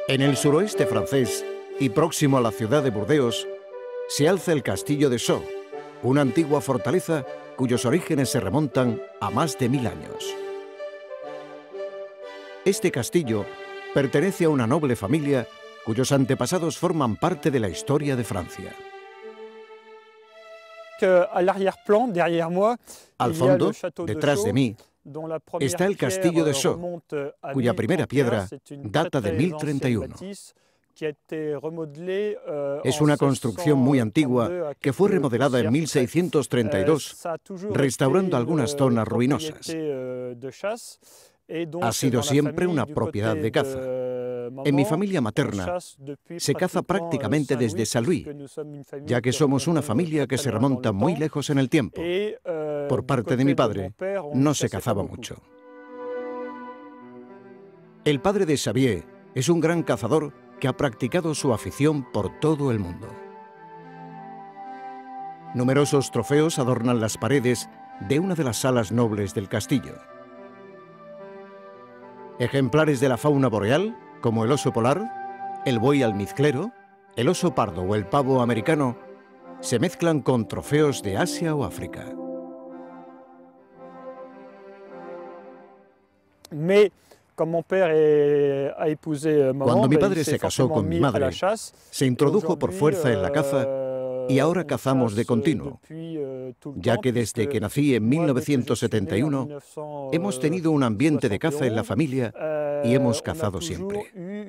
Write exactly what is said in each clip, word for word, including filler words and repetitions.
En el suroeste francés y próximo a la ciudad de Burdeos, se alza el castillo de Sceaux, una antigua fortaleza cuyos orígenes se remontan a más de mil años. Este castillo pertenece a una noble familia cuyos antepasados forman parte de la historia de Francia. Al fondo, detrás de mí, está el castillo de Sceaux, cuya primera piedra data de mil treinta y uno. Es una construcción muy antigua que fue remodelada en mil seiscientos treinta y dos, restaurando algunas zonas ruinosas. Ha sido siempre una propiedad de caza. En mi familia materna se caza prácticamente desde Saint-Louis, ya que somos una familia que se remonta muy lejos en el tiempo. Por parte de mi padre, no se cazaba mucho. El padre de Xavier es un gran cazador que ha practicado su afición por todo el mundo. Numerosos trofeos adornan las paredes de una de las salas nobles del castillo. Ejemplares de la fauna boreal, como el oso polar, el buey almizclero, el oso pardo o el pavo americano, se mezclan con trofeos de Asia o África. Cuando mi padre se casó con mi madre, se introdujo por fuerza en la caza y ahora cazamos de continuo, ya que desde que nací en mil novecientos setenta y uno hemos tenido un ambiente de caza en la familia y hemos cazado siempre.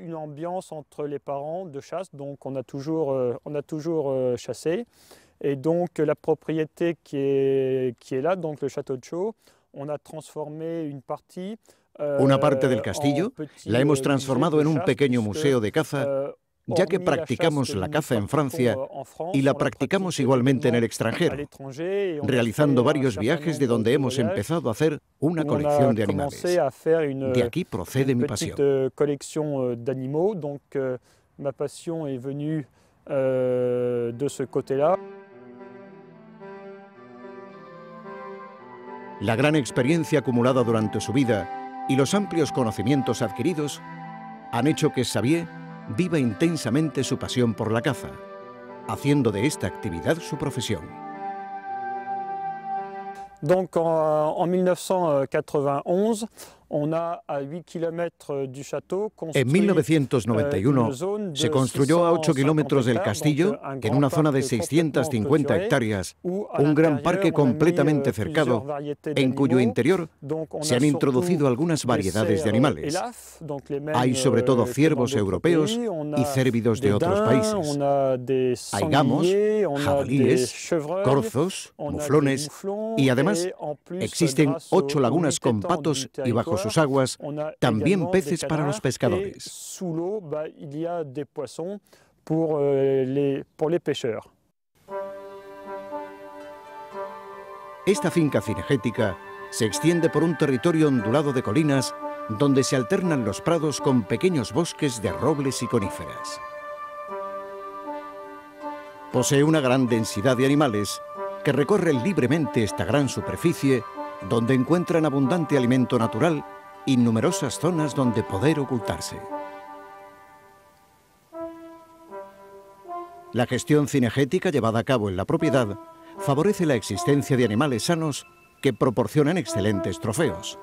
Et donc la propriété qui est, qui est là, donc le château de Sceaux, on a transformé une partie. Una parte del castillo la hemos transformado en un pequeño museo de caza, ya que practicamos la caza en Francia y la practicamos igualmente en el extranjero, realizando varios viajes de donde hemos empezado a hacer una colección de animales. De aquí procede mi pasión. La gran experiencia acumulada durante su vida y los amplios conocimientos adquiridos han hecho que Xavier viva intensamente su pasión por la caza, haciendo de esta actividad su profesión. Donc en, en mil novecientos ochenta y uno, on a a huit kilómetros du château construit, en mil novecientos noventa y uno se construyó a ocho kilómetros del castillo, en una zona de seiscientas cincuenta hectáreas, un gran parque completamente cercado, en cuyo interior se han introducido algunas variedades de animales. Hay sobre todo ciervos europeos y cérvidos de otros países. Hay gamos, jabalíes, corzos, muflones y además existen ocho lagunas con patos y bajo sus aguas también peces para los pescadores. Esta finca cinegética se extiende por un territorio ondulado de colinas donde se alternan los prados con pequeños bosques de robles y coníferas. Posee una gran densidad de animales que recorren libremente esta gran superficie, donde encuentran abundante alimento natural y numerosas zonas donde poder ocultarse. La gestión cinegética llevada a cabo en la propiedad favorece la existencia de animales sanos que proporcionan excelentes trofeos.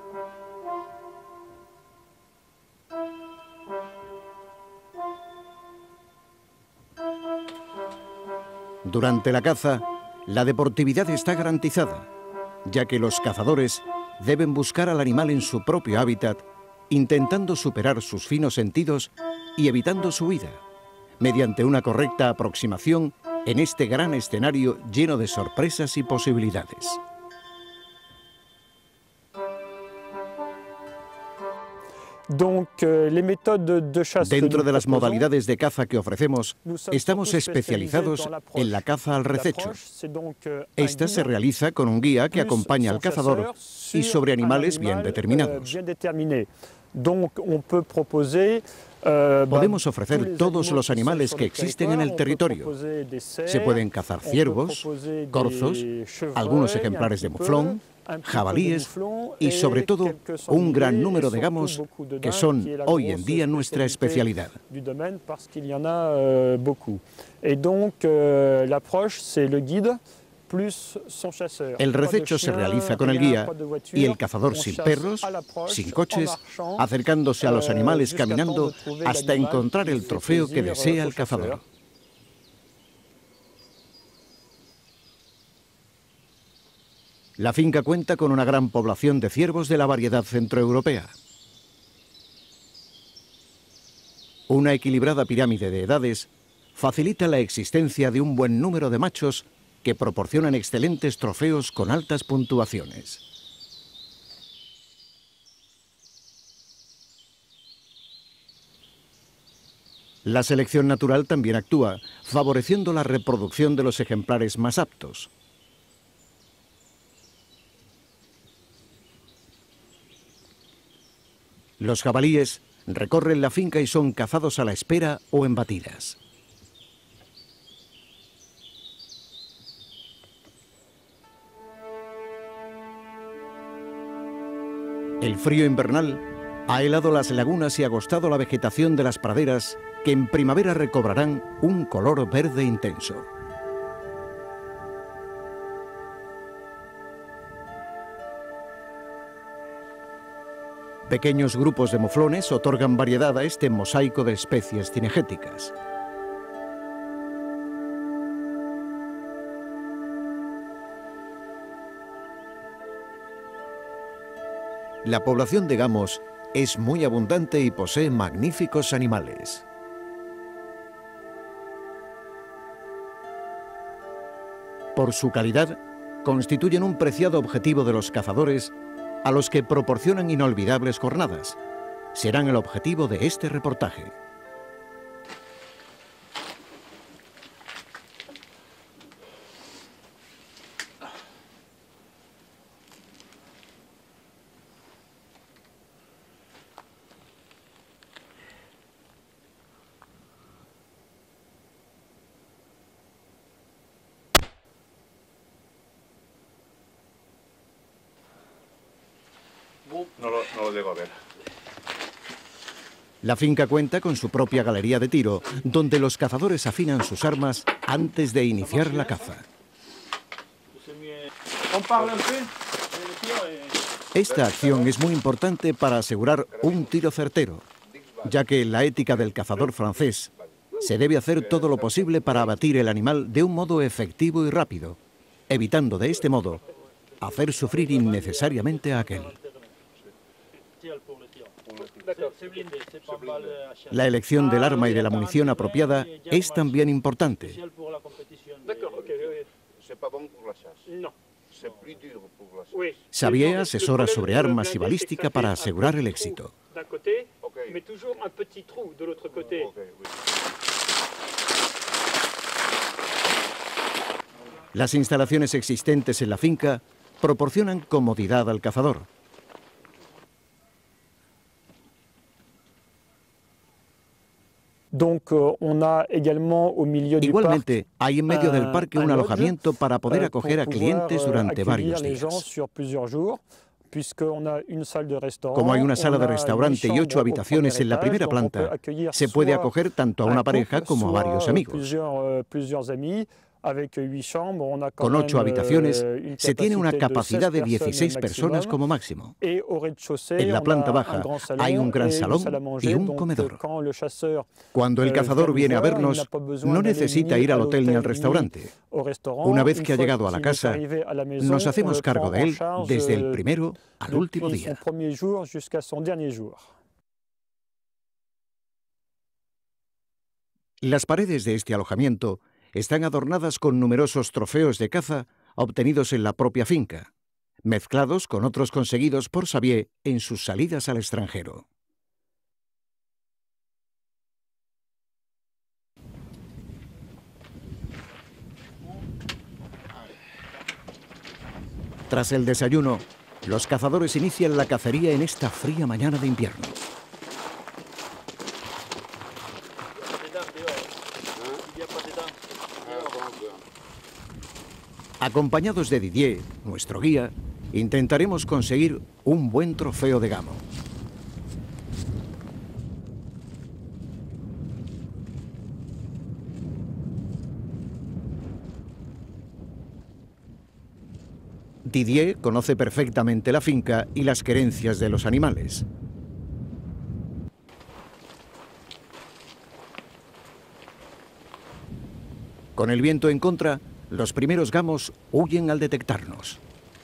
Durante la caza, la deportividad está garantizada, ya que los cazadores deben buscar al animal en su propio hábitat, intentando superar sus finos sentidos y evitando su huida, mediante una correcta aproximación en este gran escenario lleno de sorpresas y posibilidades. Dentro de las modalidades de caza que ofrecemos, estamos especializados en la caza al rececho. Esta se realiza con un guía que acompaña al cazador y sobre animales bien determinados. Podemos ofrecer todos los animales que existen en el territorio. Se pueden cazar ciervos, corzos, algunos ejemplares de muflón, jabalíes y sobre todo un gran número de gamos que son hoy en día nuestra especialidad. El rececho se realiza con el guía y el cazador sin perros, sin coches, acercándose a los animales caminando hasta encontrar el trofeo que desea el cazador. La finca cuenta con una gran población de ciervos de la variedad centroeuropea. Una equilibrada pirámide de edades facilita la existencia de un buen número de machos que proporcionan excelentes trofeos con altas puntuaciones. La selección natural también actúa, favoreciendo la reproducción de los ejemplares más aptos. Los jabalíes recorren la finca y son cazados a la espera o en batidas. El frío invernal ha helado las lagunas y agostado la vegetación de las praderas, que en primavera recobrarán un color verde intenso. Pequeños grupos de muflones otorgan variedad a este mosaico de especies cinegéticas. La población de gamos es muy abundante y posee magníficos animales. Por su calidad, constituyen un preciado objetivo de los cazadores, a los que proporcionan inolvidables jornadas. Serán el objetivo de este reportaje. No lo, no lo llego a ver. La finca cuenta con su propia galería de tiro, donde los cazadores afinan sus armas antes de iniciar la caza. Esta acción es muy importante para asegurar un tiro certero, ya que en la ética del cazador francés se debe hacer todo lo posible para abatir el animal de un modo efectivo y rápido, evitando de este modo hacer sufrir innecesariamente a aquel. La elección del arma y de la munición apropiada es también importante. Xavier asesora sobre armas y balística para asegurar el éxito. Las instalaciones existentes en la finca proporcionan comodidad al cazador. Igualmente, hay en medio del parque un alojamiento para poder acoger a clientes durante varios días. Como hay una sala de restaurante y ocho habitaciones en la primera planta, se puede acoger tanto a una pareja como a varios amigos. Con ocho habitaciones se tiene una capacidad de dieciséis personas como máximo. En la planta baja hay un gran salón y un comedor. Cuando el cazador viene a vernos, no necesita ir al hotel ni al restaurante. Una vez que ha llegado a la casa, nos hacemos cargo de él desde el primero al último día. Las paredes de este alojamiento están adornadas con numerosos trofeos de caza obtenidos en la propia finca, mezclados con otros conseguidos por Xavier en sus salidas al extranjero. Tras el desayuno, los cazadores inician la cacería en esta fría mañana de invierno. Acompañados de Didier, nuestro guía, intentaremos conseguir un buen trofeo de gamo. Didier conoce perfectamente la finca y las querencias de los animales. Con el viento en contra, los primeros gamos huyen al detectarnos.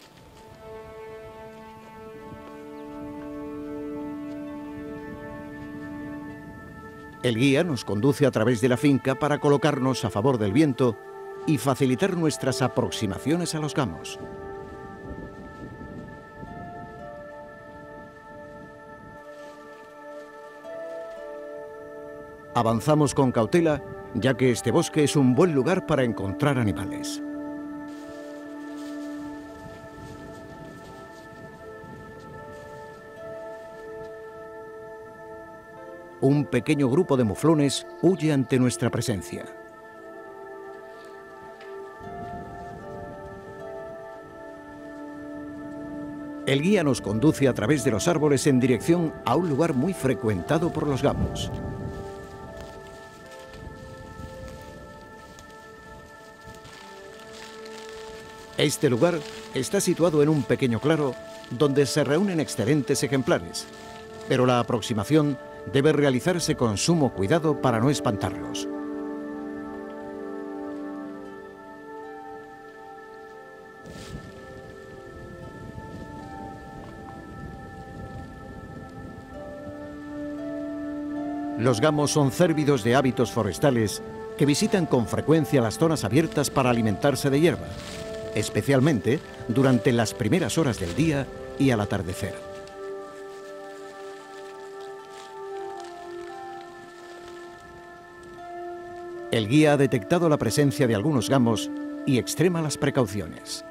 El guía nos conduce a través de la finca para colocarnos a favor del viento y facilitar nuestras aproximaciones a los gamos. Avanzamos con cautela, ya que este bosque es un buen lugar para encontrar animales. Un pequeño grupo de muflones huye ante nuestra presencia. El guía nos conduce a través de los árboles en dirección a un lugar muy frecuentado por los gamos. Este lugar está situado en un pequeño claro donde se reúnen excelentes ejemplares, pero la aproximación debe realizarse con sumo cuidado para no espantarlos. Los gamos son cérvidos de hábitos forestales que visitan con frecuencia las zonas abiertas para alimentarse de hierba, especialmente durante las primeras horas del día y al atardecer. El guía ha detectado la presencia de algunos gamos y extrema las precauciones.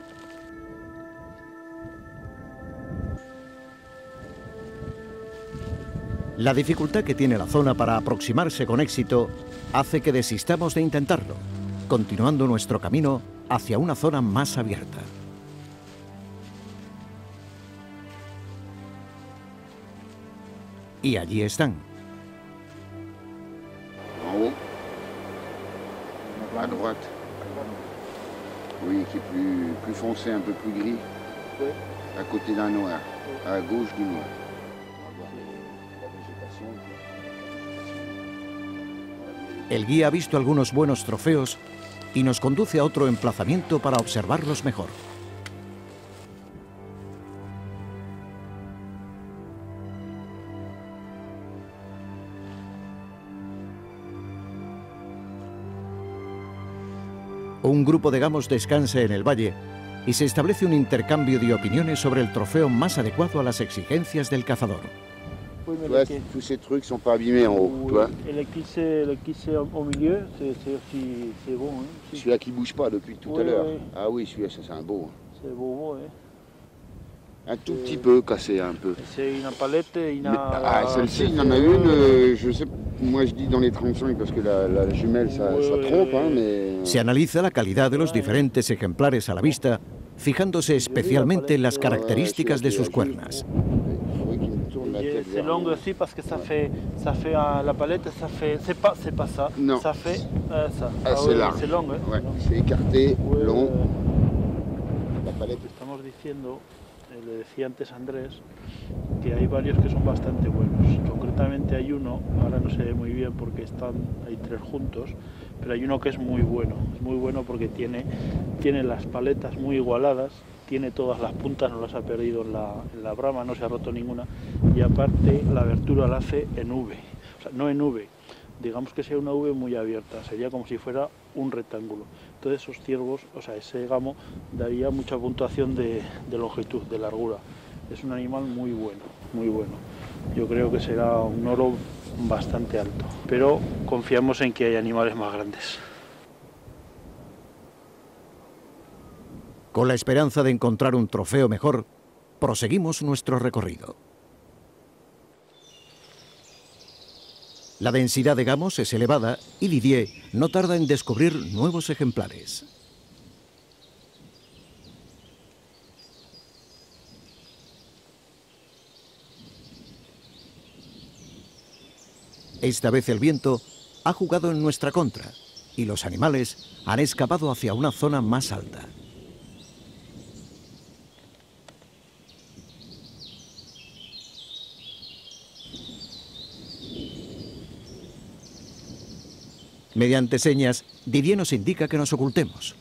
La dificultad que tiene la zona para aproximarse con éxito hace que desistamos de intentarlo, continuando nuestro camino hacia una zona más abierta. Y allí están. À droite. Oui, qui est plus, plus foncé, un peu plus gris. À côté d'un noir. À gauche du noir. El guía ha visto algunos buenos trofeos y nos conduce a otro emplazamiento para observarlos mejor. Un grupo de gamos descansa en el valle y se establece un intercambio de opiniones sobre el trofeo más adecuado a las exigencias del cazador. Toi, tous ces trucs sont pas abîmés en haut, toi. Et le clissé, le clissé au milieu, c'est aussi c'est bon. Hein, celui-là qui bouge pas depuis tout oui, à l'heure. Oui. Ah oui, celui-là, c'est un beau. C'est beau, beau, hein. Un tout petit peu cassé, un peu. C'est une palette, une... Mais, ah, celle-ci, il y en a une, euh, je sais, moi je dis dans les trente-cinq parce que la, la jumelle, ça, oui, ça trompe, hein, mais... Se analiza la calidad de los diferentes ejemplares a la vista, fijándose especialmente en las características de sus cuernas. C'est long aussi parce que ça fait, ça fait uh, la palette, ça fait, c'est pas, c'est pas ça, non. Ça fait euh, ça. Ah, ah, c'est oui, large. C'est long, hein. Ouais, c'est écarté, ouais, long. La palette. Estamos diciendo, eh, le decía antes Andrés, que hay varios que son bastante buenos. Concretamente hay uno, ahora no se ve muy bien porque están, hay tres juntos, pero hay uno que es muy bueno, es muy bueno porque tiene, tiene las paletas muy igualadas, tiene todas las puntas, no las ha perdido en la, en la brama, no se ha roto ninguna, y aparte la abertura la hace en V, o sea, no en V, digamos que sea una V muy abierta, sería como si fuera un rectángulo. Entonces esos ciervos, o sea, ese gamo daría mucha puntuación de, de longitud, de largura. Es un animal muy bueno, muy bueno. Yo creo que será un oro bastante alto, pero confiamos en que hay animales más grandes. Con la esperanza de encontrar un trofeo mejor, proseguimos nuestro recorrido. La densidad de gamos es elevada y Didier no tarda en descubrir nuevos ejemplares. Esta vez el viento ha jugado en nuestra contra y los animales han escapado hacia una zona más alta. Mediante señas, Didier nos indica que nos ocultemos.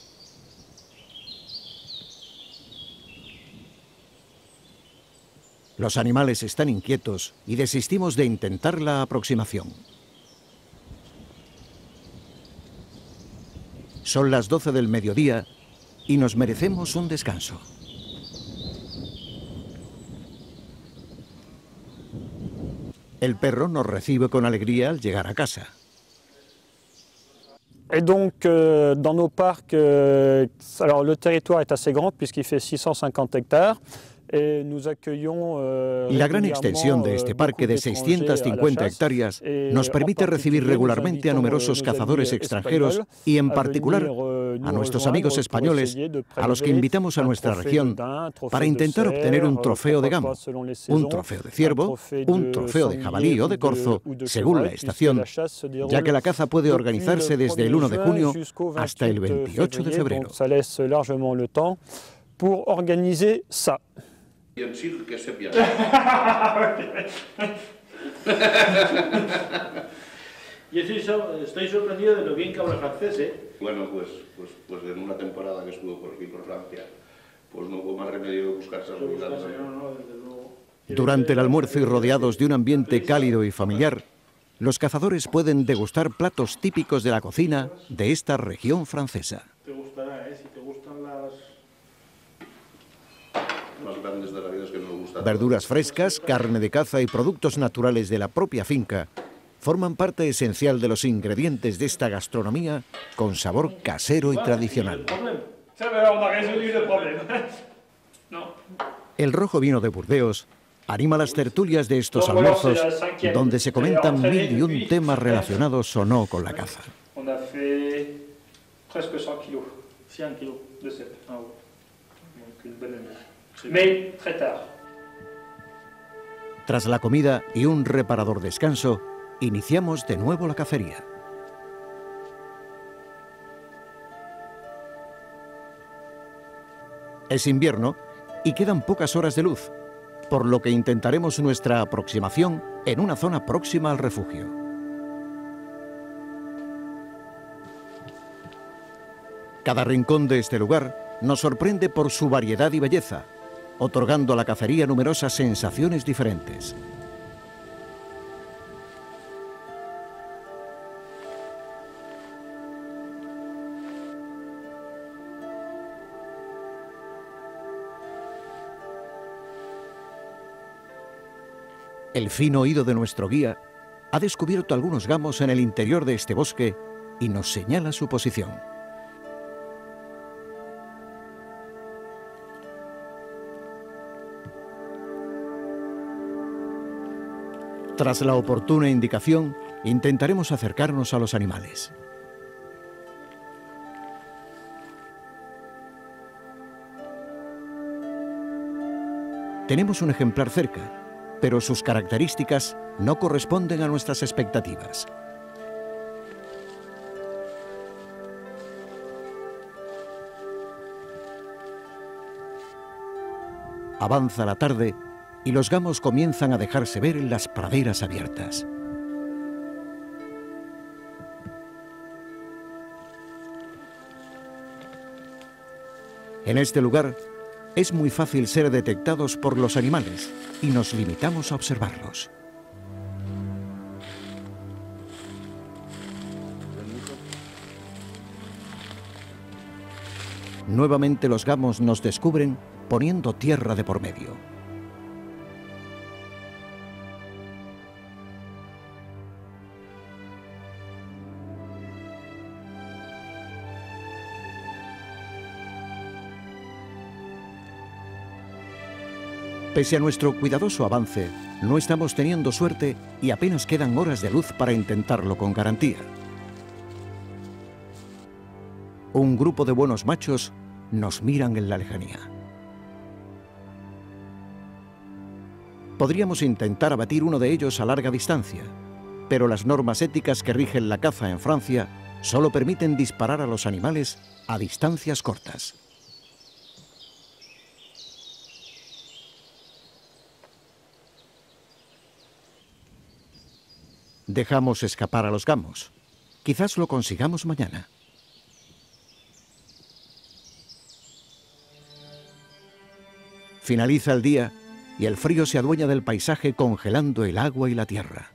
Los animales están inquietos y desistimos de intentar la aproximación. Son las doce del mediodía y nos merecemos un descanso. El perro nos recibe con alegría al llegar a casa. Et donc, euh, dans nos parcs, euh, alors le territoire est assez grand puisqu'il fait six cent cinquante hectares. La gran extensión de este parque de seiscientas cincuenta hectáreas nos permite recibir regularmente a numerosos cazadores extranjeros y en particular a nuestros amigos españoles, a los que invitamos a nuestra región para intentar obtener un trofeo de gamo, un trofeo de ciervo, un trofeo de jabalí o de corzo, según la estación, ya que la caza puede organizarse desde el uno de junio hasta el veintiocho de febrero. Pour organiser ça. Bien sûr que c'est bien. Yo estoy sorprendido de lo bien que habla francés, ¿eh? Bueno, pues, pues, pues en una temporada que estuvo por aquí, por Francia, pues no hubo más remedio que buscarse la vida. Durante el almuerzo y rodeados de un ambiente cálido y familiar, los cazadores pueden degustar platos típicos de la cocina de esta región francesa. Te gustará, ¿eh? Si te gustan las... Más grandes de la vida es que no me gusta. Verduras frescas, carne de caza y productos naturales de la propia finca forman parte esencial de los ingredientes de esta gastronomía con sabor casero y tradicional. El rojo vino de Burdeos anima las tertulias de estos almuerzos donde se comentan mil y un temas relacionados o no con la caza. Tras la comida y un reparador descanso, iniciamos de nuevo la cacería. Es invierno y quedan pocas horas de luz, por lo que intentaremos nuestra aproximación en una zona próxima al refugio. Cada rincón de este lugar nos sorprende por su variedad y belleza, otorgando a la cacería numerosas sensaciones diferentes. El fino oído de nuestro guía ha descubierto algunos gamos en el interior de este bosque y nos señala su posición. Tras la oportuna indicación, intentaremos acercarnos a los animales. Tenemos un ejemplar cerca, pero sus características no corresponden a nuestras expectativas. Avanza la tarde y los gamos comienzan a dejarse ver en las praderas abiertas. En este lugar es muy fácil ser detectados por los animales y nos limitamos a observarlos. Nuevamente los gamos nos descubren poniendo tierra de por medio. Pese a nuestro cuidadoso avance, no estamos teniendo suerte y apenas quedan horas de luz para intentarlo con garantía. Un grupo de buenos machos nos miran en la lejanía. Podríamos intentar abatir uno de ellos a larga distancia, pero las normas éticas que rigen la caza en Francia solo permiten disparar a los animales a distancias cortas. Dejamos escapar a los gamos. Quizás lo consigamos mañana. Finaliza el día y el frío se adueña del paisaje, congelando el agua y la tierra.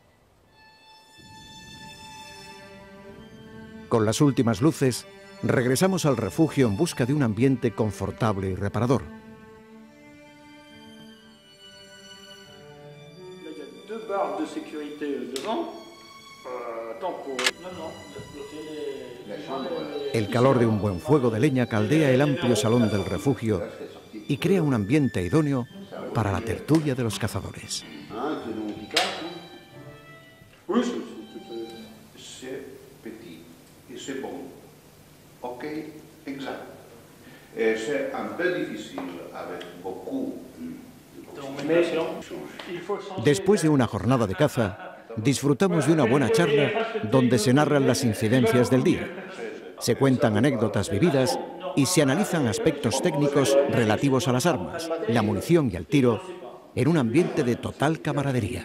Con las últimas luces, regresamos al refugio en busca de un ambiente confortable y reparador. El calor de un buen fuego de leña caldea el amplio salón del refugio y crea un ambiente idóneo para la tertulia de los cazadores. Después de una jornada de caza, disfrutamos de una buena charla donde se narran las incidencias del día, se cuentan anécdotas vividas y se analizan aspectos técnicos relativos a las armas, la munición y el tiro, en un ambiente de total camaradería.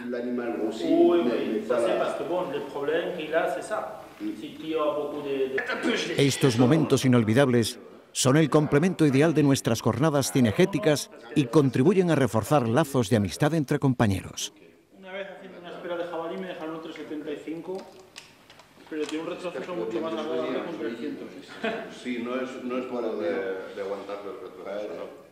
Estos momentos inolvidables son el complemento ideal de nuestras jornadas cinegéticas y contribuyen a reforzar lazos de amistad entre compañeros. Una vez haciendo una espera de jabalí me dejaron otro setenta y cinco, pero tiene un retroceso mucho más agradable con trescientos. Sí, no es, no es bueno de, de aguantar el retroceso, ¿no?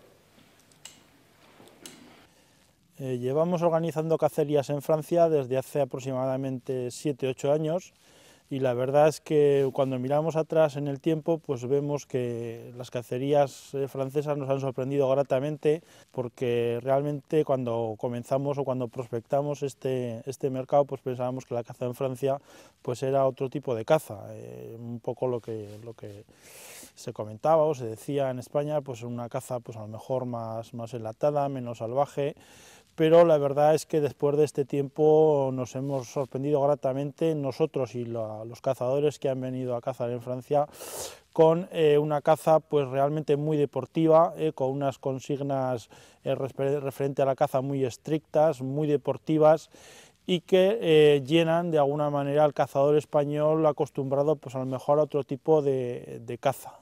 Eh, llevamos organizando cacerías en Francia desde hace aproximadamente siete u ocho años y la verdad es que cuando miramos atrás en el tiempo pues vemos que las cacerías eh, francesas nos han sorprendido gratamente, porque realmente cuando comenzamos o cuando prospectamos este, este mercado pues pensábamos que la caza en Francia pues era otro tipo de caza, eh, un poco lo que, lo que se comentaba o se decía en España, pues una caza pues a lo mejor más, más enlatada, menos salvaje. Pero la verdad es que después de este tiempo nos hemos sorprendido gratamente nosotros y la, los cazadores que han venido a cazar en Francia con eh, una caza pues realmente muy deportiva, eh, con unas consignas eh, referente a la caza muy estrictas, muy deportivas y que eh, llenan de alguna manera al cazador español acostumbrado pues a lo mejor a otro tipo de, de caza.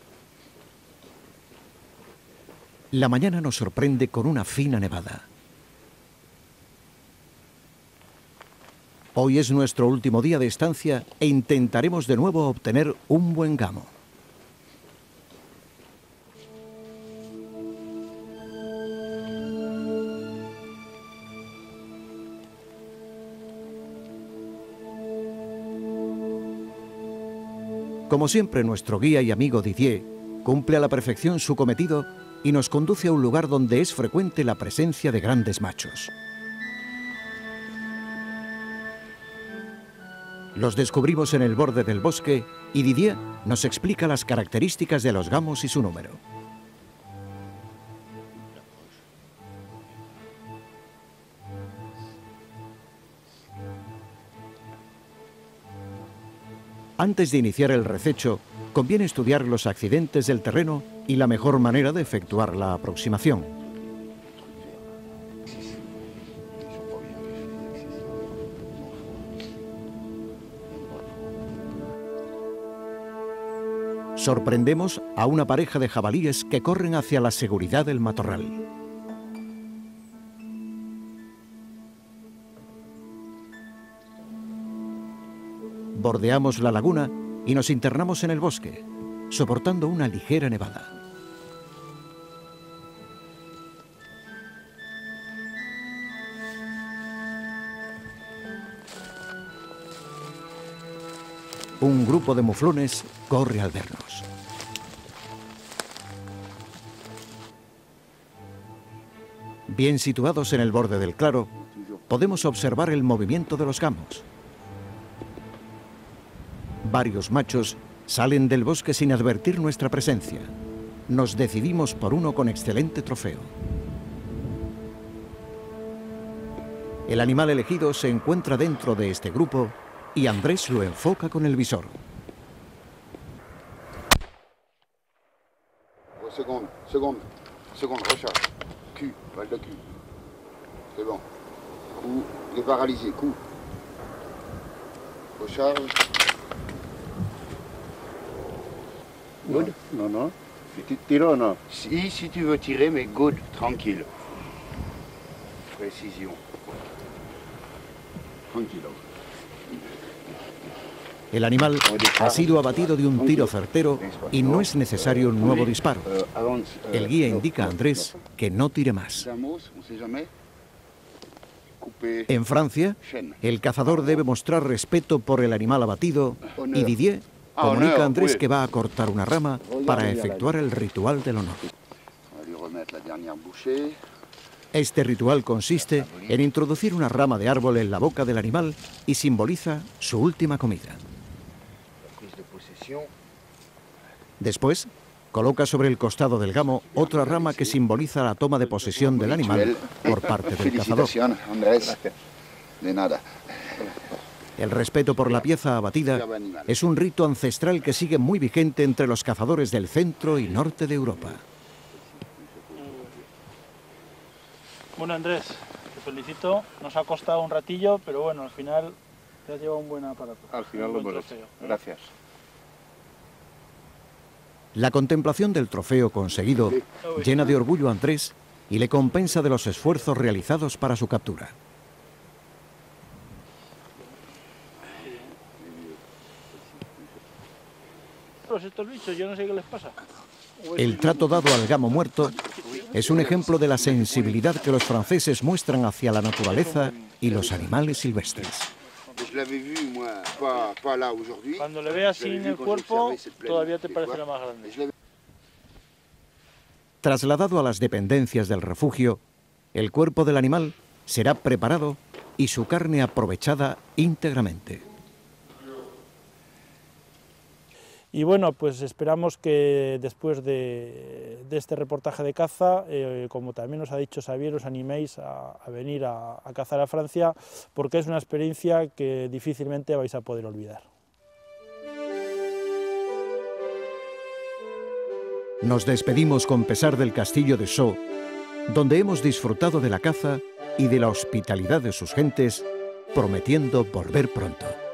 La mañana nos sorprende con una fina nevada. Hoy es nuestro último día de estancia e intentaremos de nuevo obtener un buen gamo. Como siempre, nuestro guía y amigo Didier cumple a la perfección su cometido y nos conduce a un lugar donde es frecuente la presencia de grandes machos. Los descubrimos en el borde del bosque y Didier nos explica las características de los gamos y su número. Antes de iniciar el rececho, conviene estudiar los accidentes del terreno y la mejor manera de efectuar la aproximación. Sorprendemos a una pareja de jabalíes que corren hacia la seguridad del matorral. Bordeamos la laguna y nos internamos en el bosque, soportando una ligera nevada. Un grupo de muflones corre al vernos. Bien situados en el borde del claro, podemos observar el movimiento de los gamos. Varios machos salen del bosque sin advertir nuestra presencia. Nos decidimos por uno con excelente trofeo. El animal elegido se encuentra dentro de este grupo y Andrés lo enfoca con el visor. Seconde, seconde, seconde, recharge. Q, balle de Q. C'est bon. Coup, il est paralysé, coup. Recharge. Good? No, no. Si tiro o no. Si, si tu veux tirer, mais good, tranquille. Précision. Tranquilo. El animal ha sido abatido de un tiro certero y no es necesario un nuevo disparo. El guía indica a Andrés que no tire más. En Francia, el cazador debe mostrar respeto por el animal abatido y Didier comunica a Andrés que va a cortar una rama para efectuar el ritual del honor. Este ritual consiste en introducir una rama de árbol en la boca del animal y simboliza su última comida. Después, coloca sobre el costado del gamo otra rama que simboliza la toma de posesión del animal por parte del cazador. El respeto por la pieza abatida es un rito ancestral que sigue muy vigente entre los cazadores del centro y norte de Europa. Bueno, Andrés, te felicito. Nos ha costado un ratillo, pero bueno, al final te has llevado un buen aparato. Al final lo hemos hecho. Gracias. La contemplación del trofeo conseguido llena de orgullo a Andrés y le compensa de los esfuerzos realizados para su captura. Pues estos bichos, yo no sé qué les pasa. El trato dado al gamo muerto es un ejemplo de la sensibilidad que los franceses muestran hacia la naturaleza y los animales silvestres. Cuando le veas sin el cuerpo, todavía te parecerá más grande. Trasladado a las dependencias del refugio, el cuerpo del animal será preparado y su carne aprovechada íntegramente. Y bueno, pues esperamos que después de, de este reportaje de caza, eh, como también nos ha dicho Xavier, os animéis a, a venir a, a cazar a Francia, porque es una experiencia que difícilmente vais a poder olvidar. Nos despedimos con pesar del castillo de Sceaux, donde hemos disfrutado de la caza y de la hospitalidad de sus gentes, prometiendo volver pronto.